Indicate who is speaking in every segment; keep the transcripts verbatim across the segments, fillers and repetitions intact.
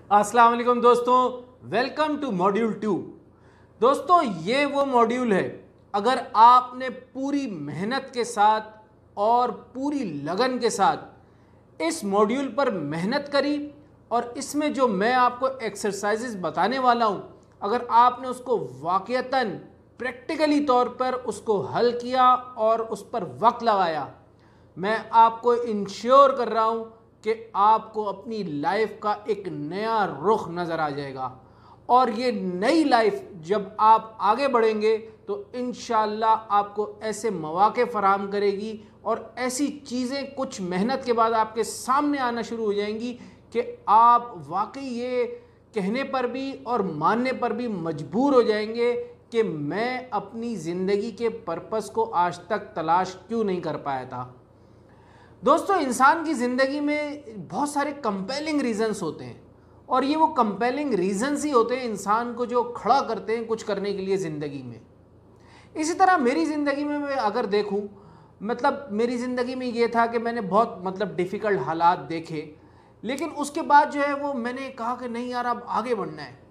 Speaker 1: अस्सलाम वालेकुम दोस्तों, वेलकम टू मॉड्यूल टू। दोस्तों ये वो मॉड्यूल है, अगर आपने पूरी मेहनत के साथ और पूरी लगन के साथ इस मॉड्यूल पर मेहनत करी और इसमें जो मैं आपको एक्सरसाइजेस बताने वाला हूँ, अगर आपने उसको वाक़यतन प्रैक्टिकली तौर पर उसको हल किया और उस पर वक्त लगाया, मैं आपको इंश्योर कर रहा हूँ कि आपको अपनी लाइफ का एक नया रुख नज़र आ जाएगा। और ये नई लाइफ जब आप आगे बढ़ेंगे तो इंशाअल्लाह आपको ऐसे मौके फराहम करेगी और ऐसी चीज़ें कुछ मेहनत के बाद आपके सामने आना शुरू हो जाएंगी कि आप वाकई ये कहने पर भी और मानने पर भी मजबूर हो जाएंगे कि मैं अपनी ज़िंदगी के पर्पस को आज तक तलाश क्यों नहीं कर पाया था। दोस्तों इंसान की ज़िंदगी में बहुत सारे कंपेलिंग रीज़न्स होते हैं और ये वो कंपेलिंग रीज़न्स ही होते हैं इंसान को जो खड़ा करते हैं कुछ करने के लिए ज़िंदगी में। इसी तरह मेरी ज़िंदगी में मैं अगर देखूं, मतलब मेरी ज़िंदगी में ये था कि मैंने बहुत मतलब डिफ़िकल्ट हालात देखे, लेकिन उसके बाद जो है वो मैंने कहा कि नहीं यार अब आगे बढ़ना है।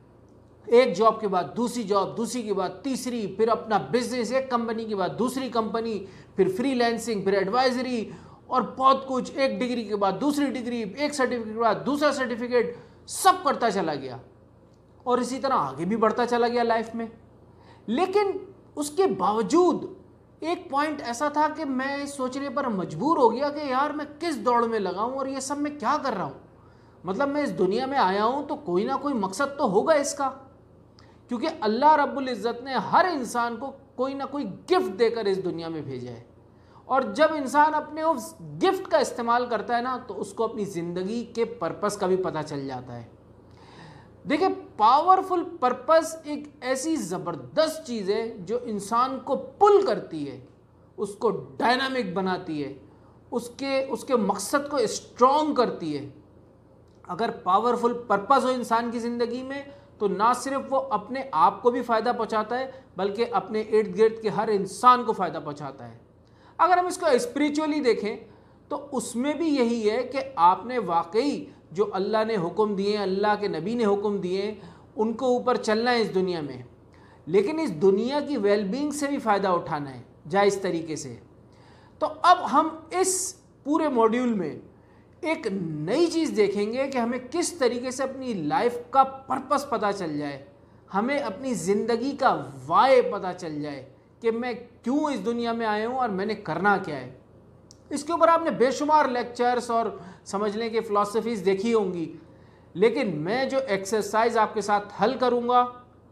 Speaker 1: एक जॉब के बाद दूसरी जॉब, दूसरी के बाद तीसरी, फिर अपना बिजनेस, एक कंपनी के बाद दूसरी कंपनी, फिर फ्रीलांसिंग, फिर एडवाइजरी और बहुत कुछ, एक डिग्री के बाद दूसरी डिग्री, एक सर्टिफिकेट के बाद दूसरा सर्टिफिकेट, सब करता चला गया और इसी तरह आगे भी बढ़ता चला गया लाइफ में। लेकिन उसके बावजूद एक पॉइंट ऐसा था कि मैं सोचने पर मजबूर हो गया कि यार मैं किस दौड़ में लगाऊं और ये सब मैं क्या कर रहा हूं। मतलब मैं इस दुनिया में आया हूं तो कोई ना कोई मकसद तो होगा इसका, क्योंकि अल्लाह रब्बुल इज़्ज़त ने हर इंसान को कोई ना कोई गिफ्ट देकर इस दुनिया में भेजा है। और जब इंसान अपने उस गिफ्ट का इस्तेमाल करता है ना, तो उसको अपनी ज़िंदगी के पर्पस का भी पता चल जाता है। देखिए, पावरफुल पर्पस एक ऐसी ज़बरदस्त चीज़ है जो इंसान को पुल करती है, उसको डायनामिक बनाती है, उसके उसके मकसद को स्ट्रॉन्ग करती है। अगर पावरफुल पर्पस हो इंसान की ज़िंदगी में तो ना सिर्फ वो अपने आप को भी फ़ायदा पहुंचाता है बल्कि अपने इर्द गिर्द के हर इंसान को फ़ायदा पहुंचाता है। अगर हम इसको स्पिरिचुअली देखें तो उसमें भी यही है कि आपने वाकई जो अल्लाह ने हुक्म दिए, अल्लाह के नबी ने हुक्म दिए, उनको ऊपर चलना है इस दुनिया में, लेकिन इस दुनिया की वेलबींग से भी फ़ायदा उठाना है जायज़ तरीके से। तो अब हम इस पूरे मॉड्यूल में एक नई चीज़ देखेंगे कि हमें किस तरीके से अपनी लाइफ का पर्पस पता चल जाए, हमें अपनी ज़िंदगी का वाय पता चल जाए कि मैं क्यों इस दुनिया में आया हूँ और मैंने करना क्या है। इसके ऊपर आपने बेशुमार लेक्चर्स और समझने के फ़िलासफ़ीज़ देखी होंगी, लेकिन मैं जो एक्सरसाइज आपके साथ हल करूँगा,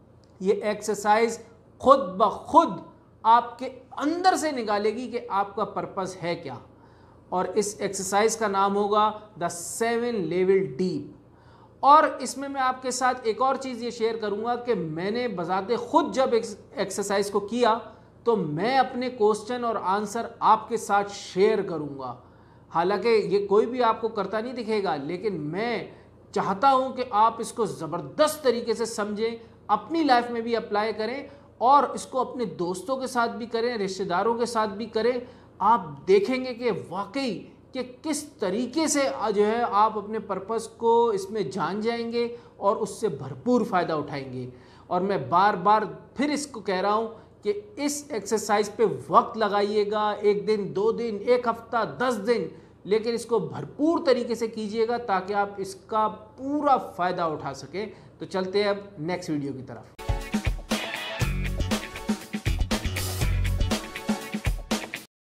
Speaker 1: ये एक्सरसाइज खुद ब खुद आपके अंदर से निकालेगी कि आपका पर्पस है क्या। और इस एक्सरसाइज का नाम होगा द सेवन लेवल डीप। और इसमें मैं आपके साथ एक और चीज़ ये शेयर करूँगा कि मैंने बजाते खुद जब एक्सरसाइज को किया तो मैं अपने क्वेश्चन और आंसर आपके साथ शेयर करूँगा। हालांकि ये कोई भी आपको करता नहीं दिखेगा, लेकिन मैं चाहता हूँ कि आप इसको ज़बरदस्त तरीके से समझें, अपनी लाइफ में भी अप्लाई करें और इसको अपने दोस्तों के साथ भी करें, रिश्तेदारों के साथ भी करें। आप देखेंगे कि वाकई कि किस तरीके से जो है आप अपने पर्पस को इसमें जान जाएंगे और उससे भरपूर फ़ायदा उठाएंगे। और मैं बार बार फिर इसको कह रहा हूँ कि इस एक्सरसाइज पे वक्त लगाइएगा, एक दिन, दो दिन, एक हफ्ता, दस दिन, लेकिन इसको भरपूर तरीके से कीजिएगा ताकि आप इसका पूरा फ़ायदा उठा सकें। तो चलते हैं अब नेक्स्ट वीडियो की तरफ।